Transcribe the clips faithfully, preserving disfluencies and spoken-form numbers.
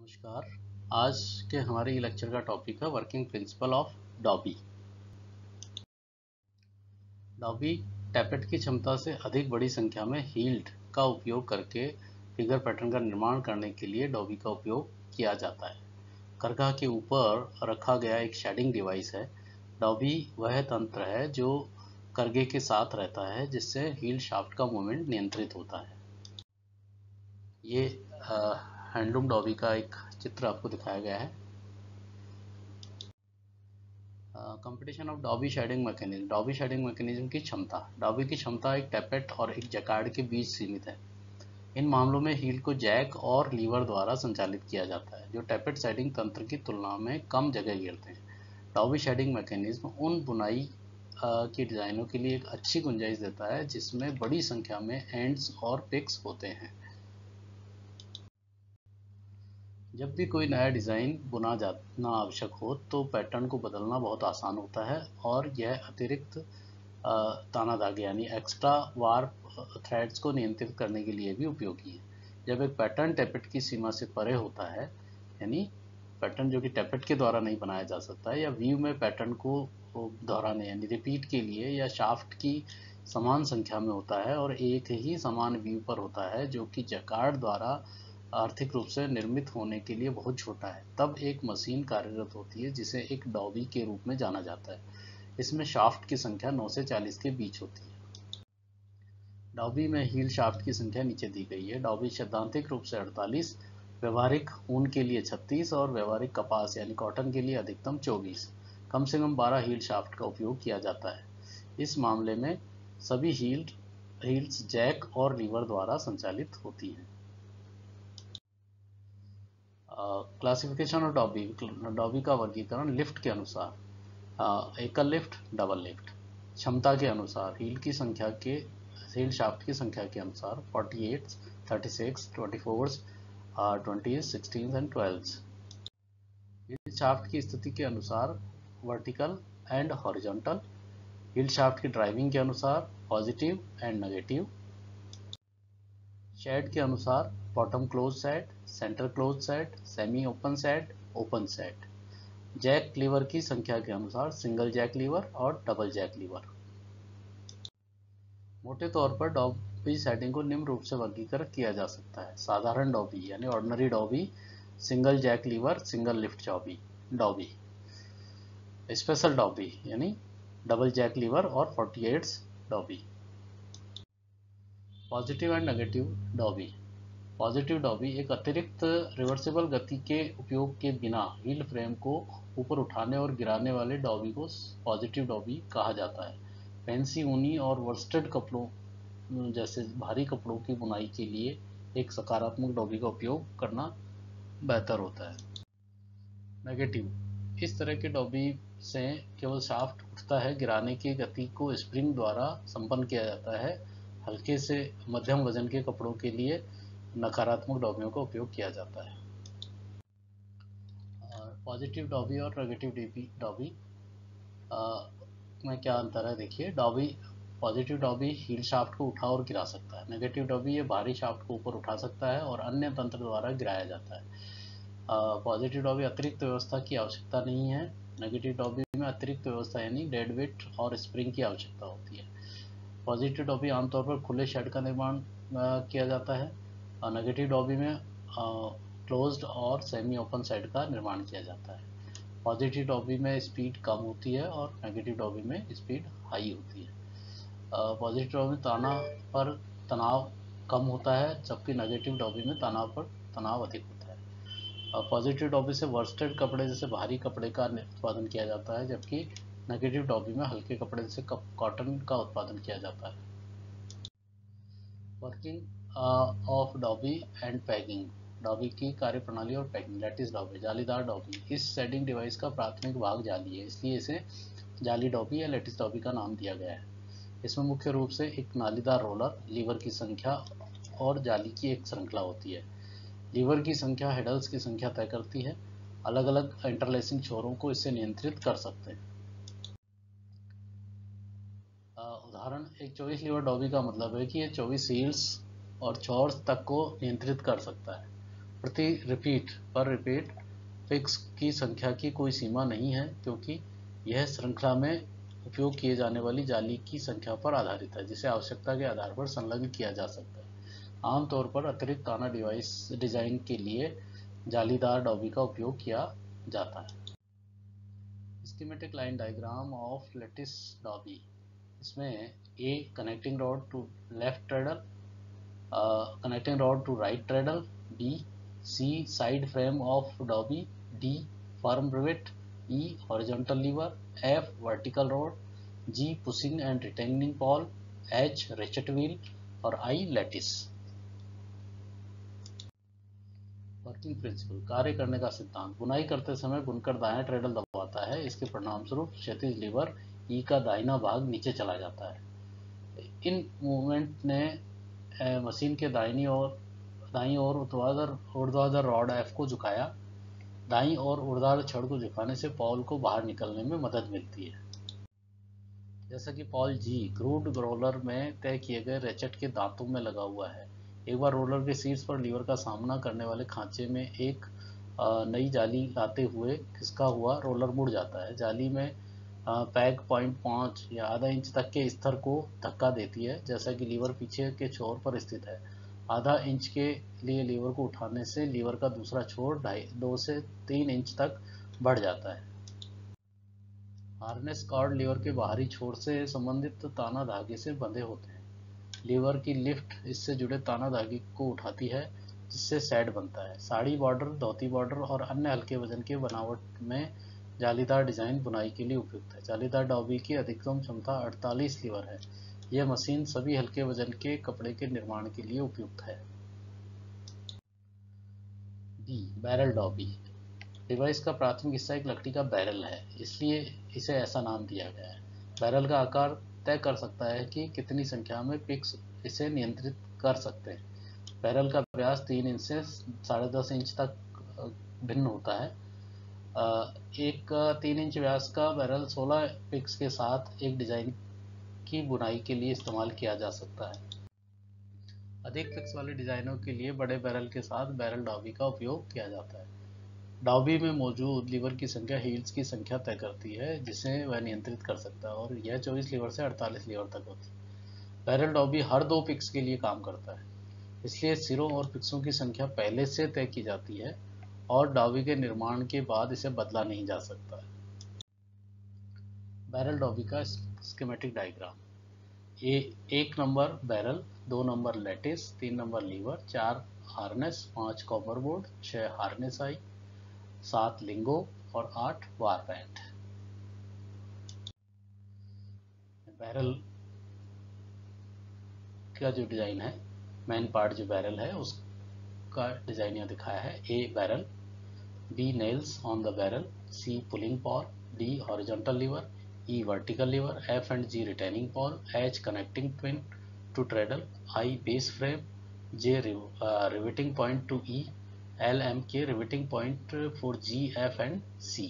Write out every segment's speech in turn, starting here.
नमस्कार। आज के हमारे लेक्चर का टॉपिक है working principle of dobby. Dobby tappet की क्षमता से अधिक बड़ी संख्या में हील्ड का उपयोग करके फिगर पैटर्न का निर्माण करने के लिए डॉबी का उपयोग किया जाता है। करघा के ऊपर रखा गया एक शेडिंग डिवाइस है। डॉबी वह तंत्र है जो करघे के साथ रहता है जिससे हील्ड शाफ्ट का मूवमेंट नियंत्रित होता है। ये हैंडलूम डॉबी का एक चित्र आपको दिखाया गया है। Competition of dobby shedding mechanism. Dobby shedding mechanism की क्षमता। डॉबी की क्षमता एक टैपेट और एक जैकार्ड के बीच सीमित है। इन मामलों में हील को जैक और लीवर द्वारा संचालित किया जाता है जो टैपेट शेडिंग तंत्र की तुलना में कम जगह घेरते हैं। डॉबी शेडिंग मैकेनिज्म उन बुनाई की डिज़ाइनों के लिए एक अच्छी गुंजाइश देता है जिसमें बड़ी संख्या में एंड्स और पिक्स होते हैं। जब भी कोई नया डिज़ाइन बुना जाना आवश्यक हो तो पैटर्न को बदलना बहुत आसान होता है और यह अतिरिक्त ताना धागे यानी एक्स्ट्रा वार्प थ्रेड्स को नियंत्रित करने के लिए भी उपयोगी है। जब एक पैटर्न टैपेट की सीमा से परे होता है, यानी पैटर्न जो कि टैपेट के द्वारा नहीं बनाया जा सकता है, या व्यू में पैटर्न को दोहराने यानी रिपीट के लिए या शाफ्ट की समान संख्या में होता है और एक ही समान व्यू पर होता है जो कि जैकार्ड द्वारा आर्थिक रूप से निर्मित होने के लिए बहुत छोटा है, तब एक मशीन कार्यरत होती है जिसे एक डॉबी के रूप में जाना जाता है। इसमें शाफ्ट की संख्या नौ से चालीस के बीच होती है। डॉबी में हील शाफ्ट की संख्या नीचे दी गई है। डॉबी सैद्धांतिक रूप से अड़तालीस, व्यवहारिक ऊन के लिए छत्तीस और व्यवहारिक कपास यानी कॉटन के लिए अधिकतम चौबीस। कम से कम बारह हील शाफ्ट का उपयोग किया जाता है। इस मामले में सभी हील हील्स जैक और लीवर द्वारा संचालित होती हैं। Classification of dobby. डॉबी का वर्गीकरण लिफ्ट के अनुसार, एकल लिफ्ट, डबल लिफ्ट। क्षमता के अनुसार हील की संख्या के हील शाफ्ट की संख्या के अनुसार अड़तालीस, छत्तीस, चौबीस, बीस, सोलह एंड ट्वेल्व। हील शाफ्ट की स्थिति के अनुसार vertical and horizontal. Heald shaft की ड्राइविंग के अनुसार पॉजिटिव एंड नेगेटिव। शेड के अनुसार bottom close set, centre close set, semi open set, open set. Jack lever की संख्या के अनुसार सिंगल जैक लीवर और डबल जैक लीवर। मोटे तौर पर डॉबी सेटिंग को निम्न रूप से वर्गीकृत किया जा सकता है। साधारण डॉबी यानी ordinary dobby, single jack lever, single lift dobby dobby special dobby यानी डबल जैक लीवर और अड़तालीस dobby. Positive and negative dobby. Positive dobby एक अतिरिक्त रिवर्सिबल गति के उपयोग के बिना व्हील फ्रेम को ऊपर उठाने और गिराने वाले डॉबी को पॉजिटिव डॉबी कहा जाता है। फैंसी ऊनी और वर्स्टेड कपड़ों जैसे भारी कपड़ों की बुनाई के लिए एक सकारात्मक डॉबी का उपयोग करना बेहतर होता है। नेगेटिव, इस तरह के डॉबी से केवल शाफ्ट उठता है, गिराने की गति को स्प्रिंग द्वारा संपन्न किया जाता है। हल्के से मध्यम वजन के कपड़ों के लिए नकारात्मक डॉबियों का उपयोग किया जाता है। पॉजिटिव डॉबी और नेगेटिव डॉबी में क्या अंतर है देखिए। Dobby positive dobby heald shaft को उठा और गिरा सकता है। नेगेटिव डॉबी ये भारी शाफ्ट को ऊपर उठा सकता है और अन्य तंत्र द्वारा गिराया जाता है। पॉजिटिव डॉबी अतिरिक्त व्यवस्था की आवश्यकता नहीं है। नेगेटिव डॉबी में अतिरिक्त व्यवस्था यानी डेड वेट और स्प्रिंग की आवश्यकता होती है। पॉजिटिव डॉबी आमतौर पर खुले शेड का निर्माण किया जाता है और नेगेटिव डॉबी में क्लोज्ड और सेमी ओपन शेड का निर्माण किया जाता है। पॉजिटिव डॉबी में स्पीड कम होती है और नेगेटिव डॉबी में स्पीड हाई होती है। पॉजिटिव डॉबी में ताना पर तनाव कम होता है जबकि नेगेटिव डॉबी में तनाव पर तनाव अधिक होता है। पॉजिटिव डॉबी से वर्स्टेड कपड़े जैसे भारी कपड़े का उत्पादन किया जाता है जबकि नेगेटिव डॉबी में हल्के कपड़े जैसे कॉटन का उत्पादन किया जाता है। Working of dobby and pegging. Dobby की कार्यप्रणाली और पैकिंग। लैटिस डॉबी, जालीदार डॉबी। इस शेडिंग डिवाइस का प्राथमिक भाग जाली है, इसलिए इसे जाली डॉबी या लैटिस डॉबी का नाम दिया गया है। इसमें मुख्य रूप से एक नालीदार रोलर, लीवर की संख्या और जाली की एक श्रृंखला होती है। लीवर की संख्या हेडल्स की संख्या तय करती है। अलग अलग इंटरलेसिंग छोरों को इससे नियंत्रित कर सकते हैं। उदाहरण, एक चौबीस लीवर डॉबी का मतलब है कि ये चौबीस हील्स और छोर्स तक को नियंत्रित कर सकता है। प्रति रिपीट पर रिपीट पिक्स की संख्या की कोई सीमा नहीं है, क्योंकि यह श्रृंखला में उपयोग किए जाने वाली जाली की संख्या पर आधारित है, जिसे आवश्यकता के आधार पर संलग्न किया जा सकता है। आमतौर पर अतिरिक्त ताना डिवाइस डिजाइन के लिए जालीदार डॉबी का उपयोग किया जाता है। Schematic line diagram of lattice dobby. इसमें A connecting rod to left treadle, connecting rod to right treadle, B C side frame of dobby, D firm rivet, E horizontal lever, F vertical rod, G pushing and retaining pawl, H ratchet wheel और I lattice. Working principle, कार्य करने का सिद्धांत। बुनाई करते समय बुनकर दायां ट्रेडल दबाता है, इसके परिणाम स्वरूप क्षैतिज लीवर ई का दाहिना भाग नीचे चला जाता है। इन मूवमेंट ने मशीन के दाहिनी ओर दाईं ओर ऊर्ध्वाधर ऊर्ध्वाधर रॉड एफ को झुकाया। दाईं ओर ऊर्ध्वाधर छड़ को झुकाने से पॉल को बाहर निकलने में मदद मिलती है। जैसा कि पॉल जी ग्रूड रोलर में तय किए गए रेचेट के दांतों में लगा हुआ है। एक बार रोलर के शीर्ष पर लीवर का सामना करने वाले खांचे में एक नई जाली आते हुए खिसका हुआ रोलर मुड़ जाता है। जाली में पैग पॉइंट पाँच या आधा इंच तक के स्तर को धक्का देती है। जैसा कि लीवर पीछे के छोर पर स्थित है, आधा इंच के लिए लीवर को उठाने से लीवर का दूसरा छोर ढाई दो से तीन इंच तक बढ़ जाता है। हार्नेस कॉर्ड लीवर के बाहरी छोर से संबंधित ताना धागे से बंधे होते हैं। लीवर की लिफ्ट इससे जुड़े ताना धागे को उठाती है, जिससे सेट बनता है। साड़ी बॉर्डर, धोती बॉर्डर और अन्य हल्के वजन के बनावट में जालीदार डिजाइन बुनाई के लिए उपयुक्त है। जालीदार डॉबी की अधिकतम क्षमता अड़तालीस लीवर है। यह मशीन सभी हल्के वजन के कपड़े के निर्माण के लिए उपयुक्त है। B barrel dobby. डिवाइस का प्राथमिक हिस्सा एक लकड़ी का बैरल है, इसलिए इसे ऐसा नाम दिया गया है। बैरल का आकार तय कर सकता है कि कितनी संख्या में पिक्स इसे नियंत्रित कर सकते हैं। बैरल का व्यास तीन इंच से साढ़े दस इंच तक भिन्न होता है। एक तीन इंच व्यास का बैरल सोलह पिक्स के साथ एक डिजाइन की बुनाई के लिए इस्तेमाल किया जा सकता है। अधिक पिक्स वाले डिजाइनों के लिए बड़े बैरल के साथ बैरल डॉबी का उपयोग किया जाता है। डॉबी में मौजूद लीवर की संख्या हील्स की संख्या तय करती है, जिसे वह नियंत्रित कर सकता है, और यह चौबीस लीवर से अड़तालीस लीवर तक होती है। बैरल डॉबी हर दो पिक्स के लिए काम करता है, इसलिए सिरों और पिक्सों की संख्या पहले से तय की जाती है और डॉबी के निर्माण के बाद इसे बदला नहीं जा सकता है। बैरल डॉबी का स्कीमेटिक डायग्राम। ए एक नंबर बैरल, दो नंबर लैटिस, तीन नंबर लीवर, चार हार्नेस, पाँच कॉपर बोर्ड, छः हार्नेस आई, सात लिंगो और आठ वार बैंड। बैरल का जो डिजाइन है, मेन पार्ट जो बैरल है उसका डिजाइन यहाँ दिखाया है। A barrel, B nails on the barrel, C pulling pawl, D horizontal lever, E vertical lever, F and G retaining pawl, H connecting pin to treadle, I base frame, J riveting point to E, L M K riveting point for G F and C.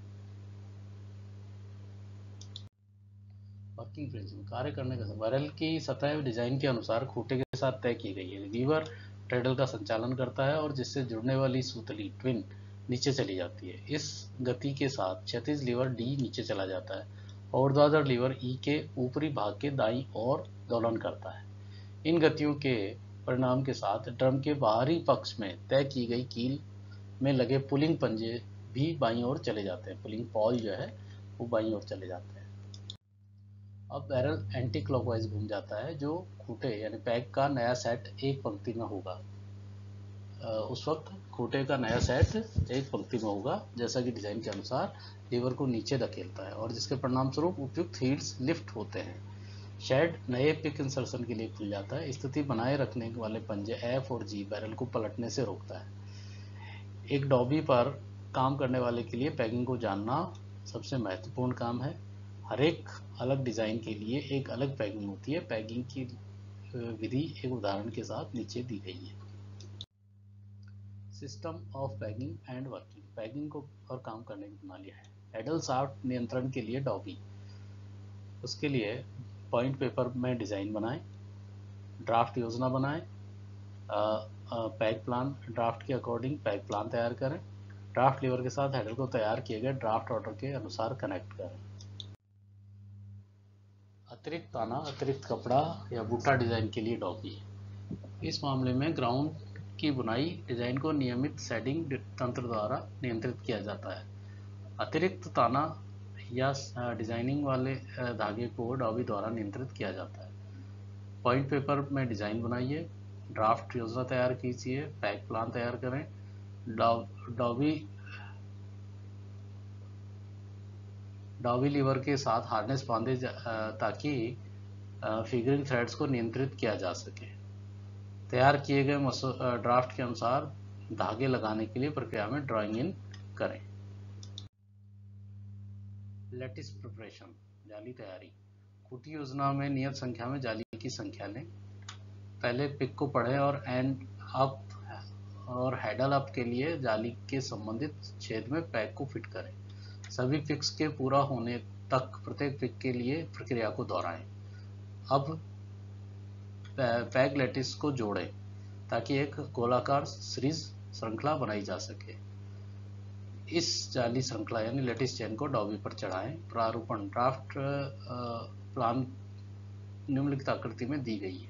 Working principle, कार्य करने का barrel की सतह design के अनुसार खूंटे के साथ तय की गई है। लीवर ट्रेडल का संचालन करता है और जिससे जुड़ने वाली सूतली ट्विन नीचे चली जाती है। इस गति के साथ क्षैतिज लीवर डी नीचे चला जाता है और ऊर्ध्वाधर लीवर ई के ऊपरी भाग के दाईं ओर दोलन करता है। इन गतियों के परिणाम के साथ ड्रम के बाहरी पक्ष में तय की गई कील में लगे पुलिंग पंजे भी बाईं ओर चले जाते हैं। पुलिंग पॉल जो है वो बाईं ओर चले जाते हैं। अब बैरल एंटी क्लॉकवाइज घूम जाता है, जो खूंटे यानी पैक का नया सेट एक पंक्ति में होगा। उस वक्त खूंटे का नया सेट एक पंक्ति में होगा, जैसा कि डिजाइन के अनुसार लीवर को नीचे धकेलता है और जिसके परिणाम स्वरूप उपयुक्त हील्स लिफ्ट होते हैं। शेड नए पिक इंसर्शन के लिए खुल जाता है। स्थिति बनाए रखने वाले पंजे एफ और जी बैरल को पलटने से रोकता है। एक डॉबी पर काम करने वाले के लिए पैकिंग को जानना सबसे महत्वपूर्ण काम है। हर एक अलग डिजाइन के लिए एक अलग पैकिंग होती है। पैकिंग की विधि एक उदाहरण के साथ नीचे दी गई है। System of pegging and working. Pegging को और काम करने की प्रणाली है। हैंडल शाफ्ट नियंत्रण के लिए डॉबी। उसके लिए पॉइंट पेपर में डिजाइन बनाएं, ड्राफ्ट योजना बनाएं, पैक प्लान, ड्राफ्ट के अकॉर्डिंग पैक प्लान तैयार करें। ड्राफ्ट लीवर के साथ हेडर को तैयार किए गए ड्राफ्ट ऑर्डर के अनुसार कनेक्ट करें। अतिरिक्त ताना, अतिरिक्त कपड़ा या बूटा डिज़ाइन के लिए डॉगी। इस मामले में ग्राउंड की बुनाई डिज़ाइन को नियमित शेडिंग तंत्र द्वारा नियंत्रित किया जाता है। अतिरिक्त ताना या डिजाइनिंग वाले धागे को डॉबी द्वारा नियंत्रित किया जाता है। पॉइंट पेपर में डिज़ाइन बनाइए, ड्राफ्ट योजना तैयार कीजिए, पैक प्लान तैयार करें। डॉबी डॉबी लीवर के साथ हार्नेस बांधे ताकि फिगरिंग थ्रेड्स को नियंत्रित किया जा सके। तैयार किए गए ड्राफ्ट के अनुसार धागे लगाने के लिए प्रक्रिया में ड्राइंग इन करें। लैटिस प्रिपरेशन, जाली तैयारी। खूंटी योजना में नियत संख्या में जाली की संख्या लें। पहले पिक को पढ़ें और एंड अप और हैडल अप के लिए जाली के संबंधित छेद में पैक को फिट करें। सभी पिक्स के पूरा होने तक प्रत्येक पिक के लिए प्रक्रिया को दोहराएं। अब पैक लैटिस को जोड़ें ताकि एक गोलाकार सीरीज श्रृंखला बनाई जा सके। इस जाली श्रृंखला यानी लैटिस चेन को डॉबी पर चढ़ाएं। प्रारूपण, ड्राफ्ट प्लान निम्नलिखित आकृति में दी गई है।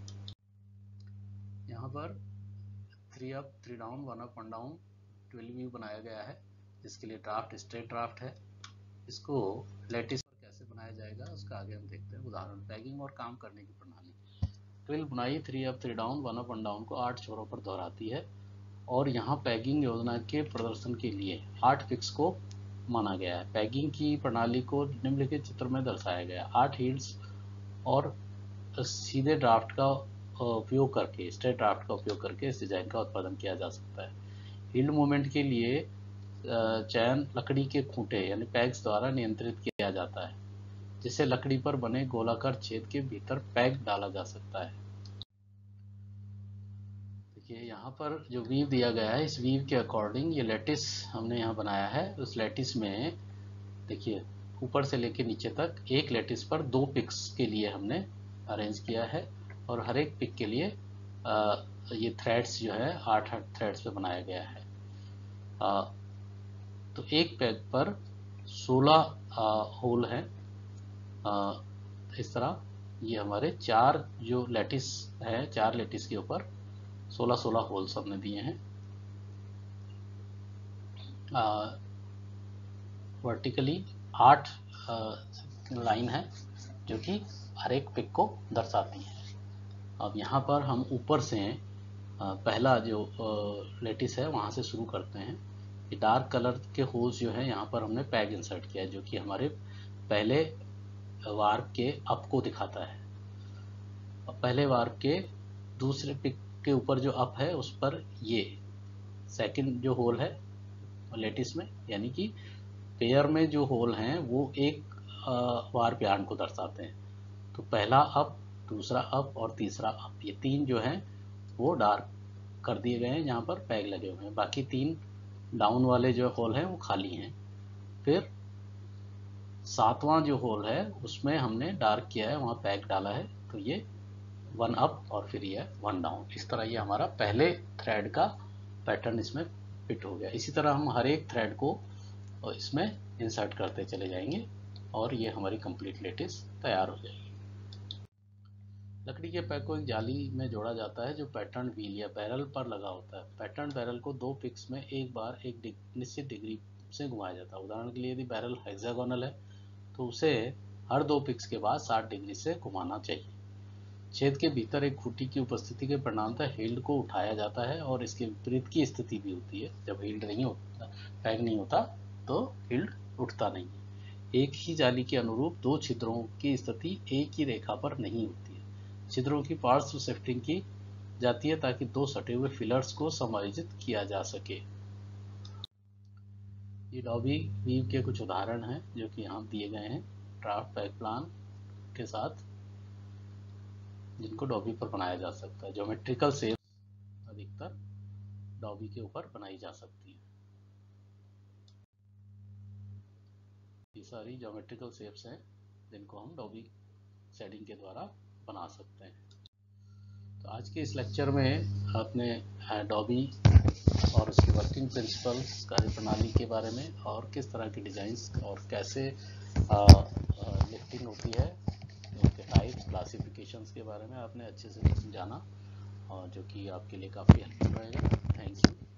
यहाँ पर three up, three down, one up, one down twill weave बनाया गया है, जिसके लिए ड्राफ्ट स्ट्रेट ड्राफ्ट है। इसको लैटिस पर कैसे बनाया जाएगा उसका आगे हम देखते हैं। उदाहरण, पैकिंग और काम करने की प्रणाली। ट्वेल्व बुनाई three up, three down, one up, one down को आठ छोरों पर दोहराती है और यहाँ पैकिंग योजना के प्रदर्शन के लिए आठ पिक्स को माना गया है। पैकिंग की प्रणाली को निम्नलिखित चित्र में दर्शाया गया। आठ हील्स और सीधे ड्राफ्ट का उपयोग करके, स्ट्रेट ड्राफ्ट का उपयोग करके इस डिजाइन का उत्पादन किया जा सकता है। हील्ड मूवमेंट के लिए चयन लकड़ी के खूंटे यानी पैक्स द्वारा नियंत्रित किया जाता है, जिससे लकड़ी पर बने गोलाकार छेद के भीतर पैक डाला जा सकता है। देखिए यहाँ पर जो वीव दिया गया है, इस वीव के अकॉर्डिंग ये लैटिस हमने यहाँ बनाया है। उस लैटिस में देखिए ऊपर से लेकर नीचे तक एक लैटिस पर दो पिक्स के लिए हमने अरेंज किया है और हर एक पिक के लिए आ, ये थ्रेड्स जो है आठ आठ थ्रेड्स पे बनाया गया है। आ, तो एक पैक पर सोलह होल हैं। इस तरह ये हमारे चार जो लैटिस है, चार लैटिस के ऊपर सोलह सोलह होल्स हमने दिए हैं। वर्टिकली आठ लाइन है जो कि हर एक पिक को दर्शाती है। अब यहाँ पर हम ऊपर से आ, पहला जो लैटिस है वहाँ से शुरू करते हैं। ये डार्क कलर के होल्स जो है यहाँ पर हमने पैग इंसर्ट किया है, जो कि हमारे पहले वार्प के अप को दिखाता है। पहले वार्प के दूसरे पिक के ऊपर जो अप है उस पर ये सेकंड जो होल है लैटिस में, यानी कि पेयर में जो होल हैं वो एक वार्प यार्न को दर्शाते हैं। तो पहला अप, दूसरा अप और तीसरा अप, ये तीन जो हैं वो डार्क कर दिए गए हैं, यहाँ पर पैग लगे हुए हैं। बाकी तीन डाउन वाले जो होल हैं वो खाली हैं। फिर सातवां जो होल है उसमें हमने डार्क किया है, वहाँ पैग डाला है, तो ये वन अप और फिर ये वन डाउन। इस तरह ये हमारा पहले थ्रेड का पैटर्न इसमें फिट हो गया। इसी तरह हम हर एक थ्रेड को इसमें इंसर्ट करते चले जाएंगे और ये हमारी कंप्लीट लैटिस तैयार हो जाएगी। लकड़ी के पैक को एक जाली में जोड़ा जाता है जो पैटर्न व्हील या बैरल पर लगा होता है। पैटर्न बैरल को दो पिक्स में एक बार एक डिग, निश्चित डिग्री से घुमाया जाता है। उदाहरण के लिए यदि बैरल हेक्सागोनल है तो उसे हर दो पिक्स के बाद साठ डिग्री से घुमाना चाहिए। छेद के भीतर एक खूंटी की उपस्थिति के परिणामतः हील्ड को उठाया जाता है और इसके विपरीत की स्थिति भी होती है। जब हील्ड नहीं होता, पैक नहीं होता, तो हील्ड उठता नहीं है। एक ही जाली के अनुरूप दो छिद्रों की स्थिति एक ही रेखा पर नहीं होती है। छिद्रों की पार्श्व शिफ्टिंग की जाती है ताकि दो सटे हुए फिलर्स को समायोजित किया जा सके। ये डॉबी वीव के कुछ उदाहरण हैं जो कि यहाँ दिए गए हैं ड्राफ्ट पैक प्लान के साथ, जिनको डॉबी पर बनाया जा सकता है। ज्योमेट्रिकल शेप्स अधिकतर डॉबी के ऊपर बनाई जा सकती है। ये सारी ज्योमेट्रिकल शेप्स हैं जिनको हम डॉबी शेडिंग के द्वारा बना सकते हैं। तो आज के इस लेक्चर में आपने एडोबी और उसकी वर्किंग प्रिंसिपल्स, कार्यप्रणाली के बारे में, और किस तरह के डिज़ाइंस और कैसे लिफ्टिंग होती है, उनके टाइप्स, क्लासिफिकेशंस के बारे में आपने अच्छे से जाना, और जो कि आपके लिए काफ़ी हेल्पफुल रहेगा। Thank you.